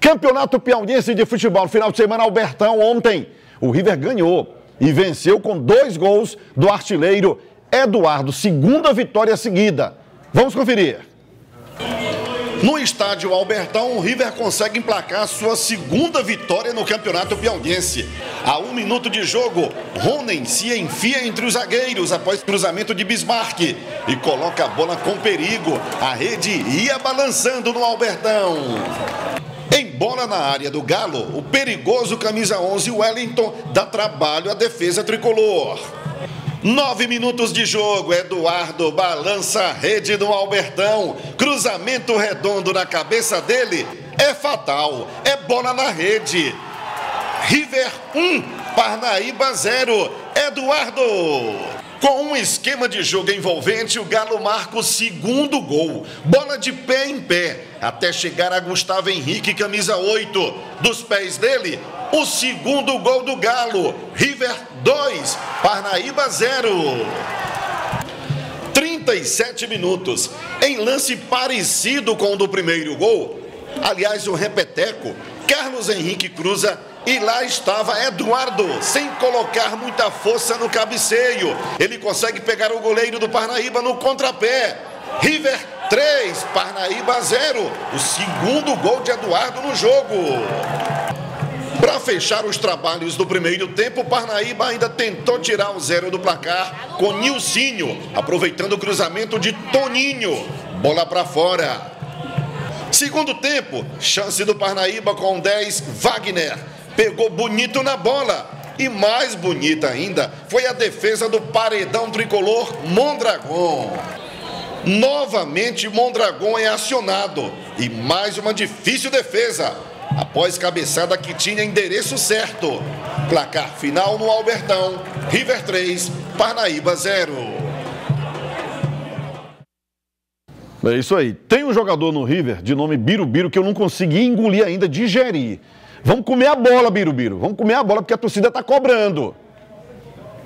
Campeonato Piauiense de Futebol, final de semana, Albertão. Ontem, o River ganhou e venceu com 2 gols do artilheiro Eduardo. Segunda vitória seguida. Vamos conferir. No estádio Albertão, o River consegue emplacar sua segunda vitória no Campeonato Piauiense. A 1 minuto de jogo, Ronen se enfia entre os zagueiros após cruzamento de Bismarck e coloca a bola com perigo. A rede ia balançando no Albertão. Em bola na área do Galo, o perigoso camisa 11 Wellington dá trabalho à defesa tricolor. 9 minutos de jogo, Eduardo balança a rede do Albertão. Cruzamento redondo na cabeça dele é fatal, é bola na rede. River 1, Parnaíba 0, Eduardo. Com um esquema de jogo envolvente, o Galo marca o segundo gol. Bola de pé em pé, até chegar a Gustavo Henrique, camisa 8. Dos pés dele, o segundo gol do Galo. River 2, Parnaíba 0. 37 minutos. Em lance parecido com o do primeiro gol, aliás, o repeteco, Carlos Henrique cruza e lá estava Eduardo, sem colocar muita força no cabeceio. Ele consegue pegar o goleiro do Parnaíba no contrapé. River 3, Parnaíba 0. O segundo gol de Eduardo no jogo. Para fechar os trabalhos do primeiro tempo, o Parnaíba ainda tentou tirar o 0 do placar com Nilcinho, aproveitando o cruzamento de Toninho. Bola para fora. Segundo tempo, chance do Parnaíba com 10, Wagner. Pegou bonito na bola. E mais bonita ainda foi a defesa do paredão tricolor Mondragon. Novamente Mondragon é acionado. E mais uma difícil defesa. Após cabeçada que tinha endereço certo. Placar final no Albertão. River 3, Parnaíba 0. É isso aí. Tem um jogador no River de nome Birubiru que eu não consegui engolir ainda, digerir. Vamos comer a bola, Birubiru. Vamos comer a bola porque a torcida está cobrando.